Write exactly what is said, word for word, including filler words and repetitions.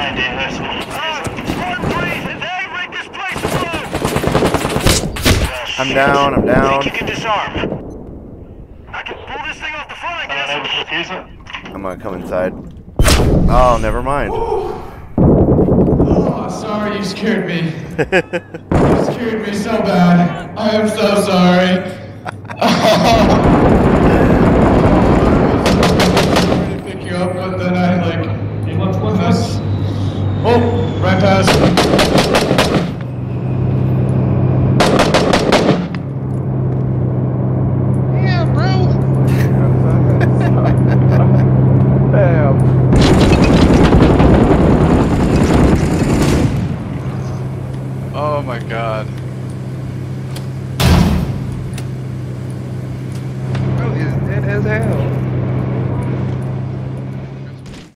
I'm down, I'm down. You can disarm. I can pull this thing off the front, I guess. Unable to defuse it. I'm gonna come inside. Oh, never mind. Oh, sorry, you scared me. You scared me so bad. I am so sorry. Oh. I was trying to pick you up, but then I like. Hey, what's what's this? Oh, right past. Oh my god.